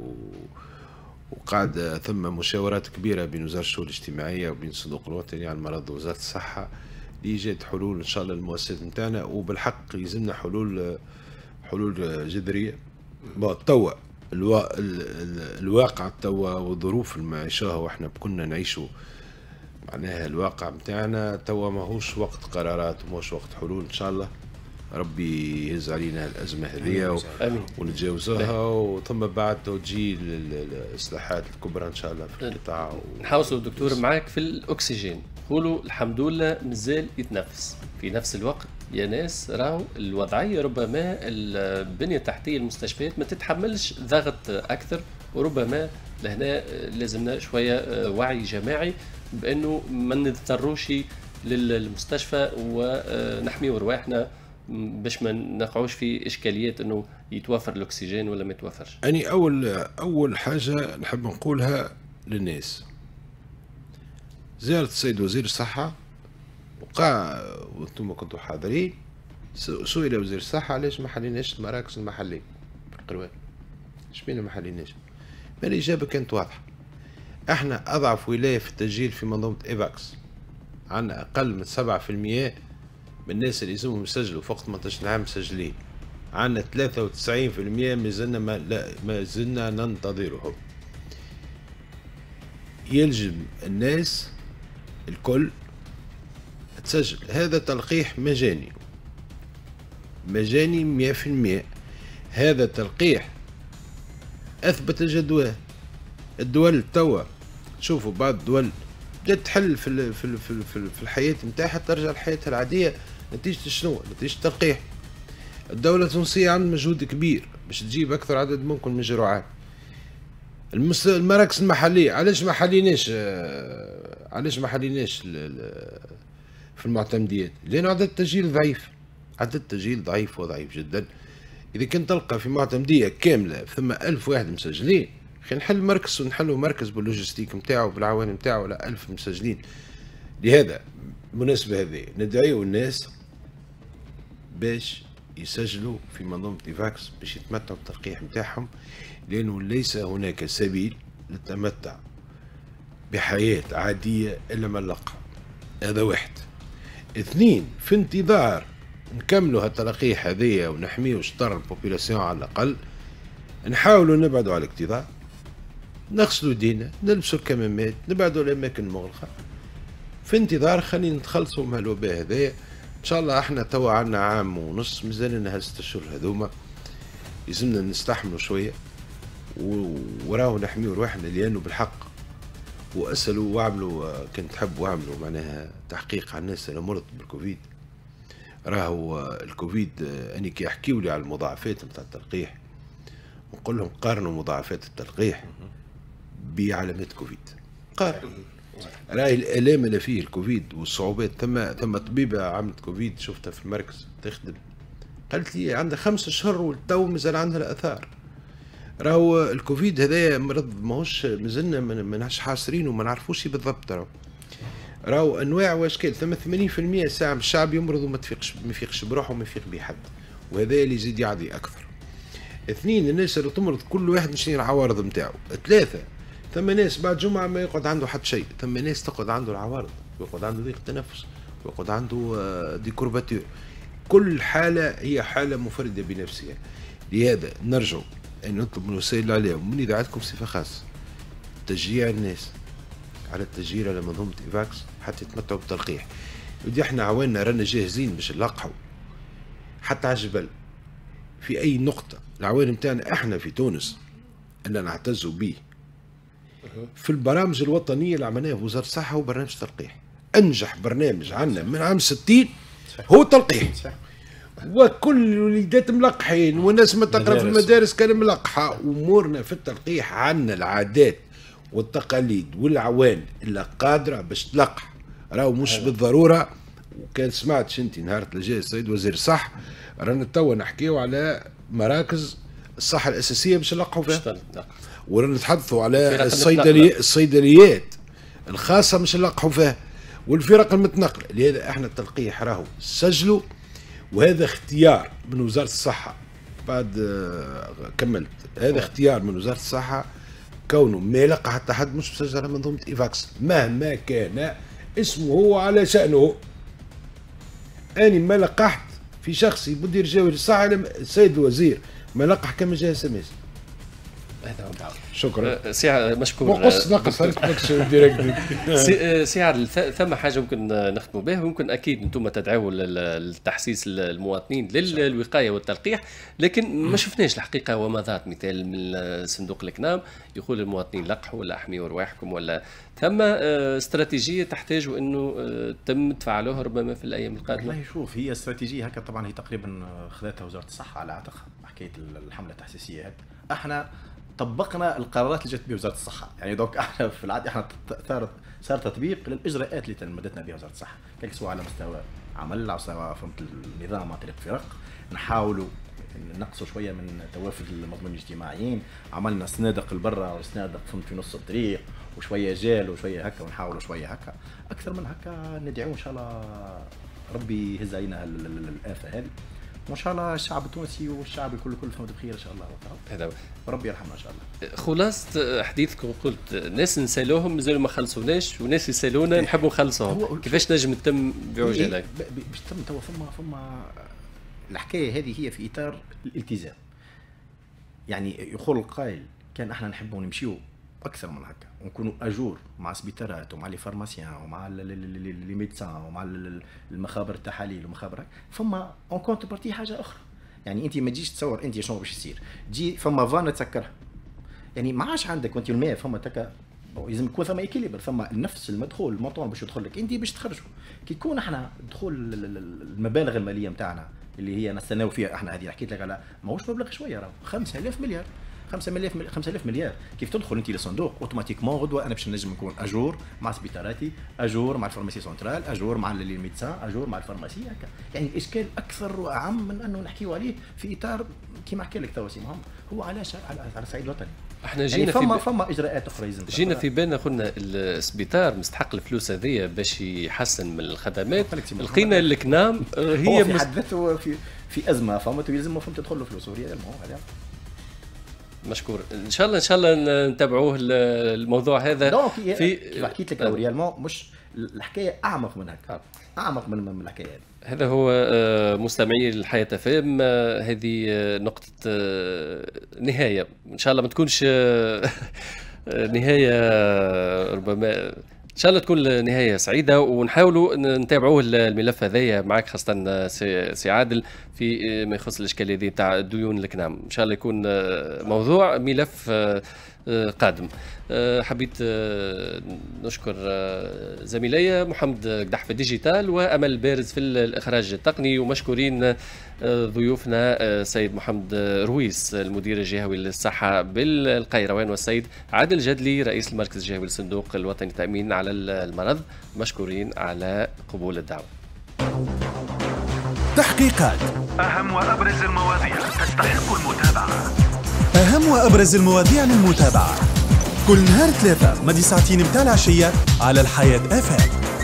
وقاعد ثم مشاورات كبيرة بين وزارة الشؤون الاجتماعية وبين الصندوق الوطني على المرض ووزارة الصحة لايجاد حلول ان شاء الله للمؤسسات نتاعنا، وبالحق يلزمنا حلول جذريه. توا الواقع توا والظروف المعيشة واحنا كنا نعيشوا معناها الواقع نتاعنا توا ماهوش وقت قرارات وماهوش وقت حلول. ان شاء الله ربي يهز علينا الازمه هذه ونتجاوزوها، وثم بعد تجي الاصلاحات الكبرى ان شاء الله في القطاع. نحاوصوا دكتور معاك في الاكسجين، قولوا الحمد لله مازال يتنفس، في نفس الوقت يا ناس راهو الوضعيه ربما البنيه التحتيه المستشفيات ما تتحملش ضغط اكثر، وربما لهنا لازمنا شويه وعي جماعي بانه ما نضطروش للمستشفى ونحميو رواحنا باش ما نقعوش في اشكاليات انه يتوفر الاكسجين ولا ما يتوفرش. اني اول حاجه نحب نقولها للناس، زياره السيد وزير الصحه وقع وانتم كنتوا حاضرين، سئل وزير الصحه علاش ما حليناش المراكز المحليه في القروان، شبينا ما حليناش؟ الاجابه كانت واضحه، احنا اضعف ولايه في التسجيل في منظومه ايفاكس، عندنا اقل من 7% من الناس اللي يلزمهم يسجلوا فوق 18 عام مسجلين، عندنا 93% ما زلنا ننتظرهم. يلزم الناس الكل تسجل، هذا تلقيح مجاني 100%. هذا تلقيح اثبت الجدوى. الدول توا تشوفوا بعض الدول بدات تحل في الحياه نتاعها، ترجع لحياتها العاديه نتيجه شنو؟ نتيجه التلقيح. الدوله التونسيه عملت مجهود كبير باش تجيب اكثر عدد ممكن من الجرعات. المراكز المحليه علاش ما حليناش في المعتمديات؟ لان عدد التسجيل ضعيف، عدد التسجيل ضعيف وضعيف جدا. اذا كنت تلقى في معتمديه كامله ثم 1000 واحد مسجلين، خلينا نحل مركز ونحلوا مركز باللوجستيك نتاعو بالعوانم نتاعو ولا 1000 مسجلين. لهذا بالمناسبة هذه ندعيو الناس باش يسجلوا في منظومة ايفاكس باش يتمتعوا بالتلقيح نتاعهم، لأنه ليس هناك سبيل للتمتع بحياة عادية إلا من اللقاح. هذا واحد. اثنين، في انتظار نكملوا هالتلقيح هذيا ونحميوا شطر البوبيلاسيون على الأقل، نحاولوا نبعدوا على الاكتظاظ، نغسلوا يدينا، نلبسوا الكمامات، نبعدوا الأماكن المغلقة. في انتظار خلينا نتخلصوا من الوباء هذايا. ان شاء الله احنا توا عندنا عام ونص، مازال لنا هالست اشهر هذوما، يلزمنا نستحملوا شويه وراهو نحميو رواحنا، لانه بالحق واسالوا واعملوا كان تحبوا واعملوا معناها تحقيق على الناس اللي مرضت بالكوفيد. راهو الكوفيد اني كي يحكيوا لي على المضاعفات نتاع التلقيح نقول لهم قارنوا مضاعفات التلقيح بعلامات كوفيد، قارن. راهي الالام اللي فيه الكوفيد والصعوبات، ثم طبيبه عملت كوفيد شفتها في المركز تخدم، قالت لي عندها 5 اشهر والتو مازال عندها الاثار. راهو الكوفيد هذايا مرض ماهوش مازلنا ماناش حاصرين وما نعرفوش بالضبط. راهو انواع واشكال، ثم 80% ساعه من الشعب يمرض وما يفيقش بروحه وما يفيق به حد، وهذا اللي يزيد يعدي اكثر. اثنين، الناس اللي تمرض كل واحد شنو العوارض نتاعو. ثلاثه، ثم ناس بعد جمعة ما يقعد عنده حتى شيء، ثم ناس تقعد عنده العوارض، ويقعد عنده ضيق تنفس، ويقعد عنده دي كورباتور. كل حالة هي حالة مفردة بنفسها. لهذا نرجو أن نطلب من وسائل الإعلام ومن إذاعتكم بصفة خاصة تشجيع الناس على التسجيل على منظومة إيفاكس حتى يتمتعوا بالتلقيح. ودي احنا عواننا رانا جاهزين باش نلقحوا حتى على الجبل في أي نقطة. العوان نتاعنا احنا في تونس أننا نعتزوا به في البرامج الوطنيه اللي عملناها في وزاره الصحه هو برنامج تلقيح. انجح برنامج عندنا من عام 60 هو التلقيح، وكل الوليدات ملقحين والناس ما تقرا في المدارس كان ملقحه. امورنا في التلقيح عندنا العادات والتقاليد والعوان اللي قادره باش تلقح. راهو مش بالضروره. وكان سمعت انت نهار اللي جاي السيد وزير الصحه رانا توا نحكيو على مراكز الصحه الاساسيه باش نلقحوا فيها، ونتحدثوا على الصيدليات الخاصه مش نلقحوا فيها، والفرق المتنقله. لهذا احنا التلقيح راهو سجلوا، وهذا اختيار من وزاره الصحه. بعد كملت، هذا اختيار من وزاره الصحه كونه ما يلقى حتى حد مش مسجل على منظومه ايفاكس مهما كان اسمه هو على شانه. اني ما لقحت في شخصي مدير جوي للصحه السيد الوزير، ما لقح كما جاء اس ام اس. هذا هو. شكرا. سي مشكور. نقص سي عادل، ثم حاجه ممكن نختموا بها، وممكن اكيد انتم تدعوا لتحسيس المواطنين للوقايه والتلقيح، لكن ما شفناش الحقيقه ومضات مثال من صندوق الكنام يقول للمواطنين لقحوا ولا احميوا رواحكم، ولا ثم استراتيجيه تحتاج انه تم تفعلوها ربما في الايام القادمه. والله شوف، هي استراتيجيه هكا طبعا هي تقريبا خذتها وزاره الصحه على عاتقها حكايه الحمله التحسيسيه هذه. احنا طبقنا القرارات اللي جت بها وزاره الصحه، يعني دوك احنا في العاده احنا صار تطبيق للاجراءات اللي تلمدتنا بها وزاره الصحه، كل سواء على مستوى عمل، على مستوى فهمت النظام عن طريق فرق، نحاولوا نقصوا شويه من توافد المضمون الاجتماعيين، عملنا صنادق البرة وصنادق فهمت في نص الطريق، وشويه جال وشويه هكا، ونحاولوا شويه هكا اكثر من هكا، ندعو ان شاء الله ربي يهز علينا الافه هذه، وان شاء الله الشعب التونسي والشعب الكل فهمت بخير ان شاء الله. هذا وربي يرحمنا ان شاء الله. خلاصه حديثكم قلت ناس نسالوهم مازالوا ما خلصوناش، وناس يسالونا نحبوا نخلصوهم، كيفاش نجم تتم بعجاله؟ باش تتم توا فما الحكايه هذه هي في اطار الالتزام. يعني يقول القائل كان احنا نحبوا نمشيو اكثر من هكا، ونكونوا اجور مع السبيطارات ومع لي فارماسيان ومع لي ميدسان ومع المخابر التحاليل ومخابر، فما اون كونت بارتي حاجه اخرى. يعني انت ما تجيش تصور انت شنو باش يصير، تجي فما فان تسكرها، يعني ما عادش عندك وانت الماء فما تكا، لازم يكون ثم ايكيليبر، ثم نفس المدخول الموتور باش يدخل لك انت باش تخرجوا. كي تكون احنا دخول المبالغ الماليه نتاعنا اللي هي نستناو فيها احنا، هذه حكيت لك على ماهوش مبلغ شويه، راهو 5000 مليار 5000 مليار. كيف تدخل انت للصندوق اوتوماتيكمون غدوه انا باش نجم نكون اجور مع سبيطاراتي، اجور مع الفارماسي سنترال، اجور مع لي ميدسان، اجور مع الفارماسي هكا. يعني الاشكال اكثر واعم من انه نحكيو عليه في اطار كيما حكى لك توا سي محمد، هو علاش على الصعيد الوطني. احنا جينا يعني فما اجراءات اخرى لازم جينا في بالنا قلنا السبيطار مستحق الفلوس هذيا باش يحسن من الخدمات، لقينا الكنام هي في حد ذاته في ازمه، فما يلزم فهمت تدخل له فلوس ريال. مشكور. ان شاء الله نتابعوه الموضوع هذا. في كيف حكيت لك ريالمون مش الحكايه اعمق من هكا، اعمق من الحكايه هذه. هذا هو مستمعي الحياة فام، هذه نقطة نهاية، إن شاء الله ما تكونش نهاية، ربما إن شاء الله تكون نهاية سعيدة، ونحاولوا نتابعوه الملف هذايا معك، خاصة سي عادل، في ما يخص الإشكالية دي تاع ديون الكنام. إن شاء الله يكون موضوع ملف قادم. حبيت نشكر زميلي محمد قدح في ديجيتال، وأمل بارز في الإخراج التقني، ومشكورين ضيوفنا سيد محمد رويس المدير الجهوي للصحة بالقيروان، والسيد عادل جدلي رئيس المركز الجهوي للصندوق الوطني للتأمين على المرض. مشكورين على قبول الدعوة. تحقيقات، أهم وأبرز المواضيع تستحق المتابعة. أهم وأبرز المواضيع للمتابعة كل نهار 3 مدي ساعتين متاع العشية على الحياة FM.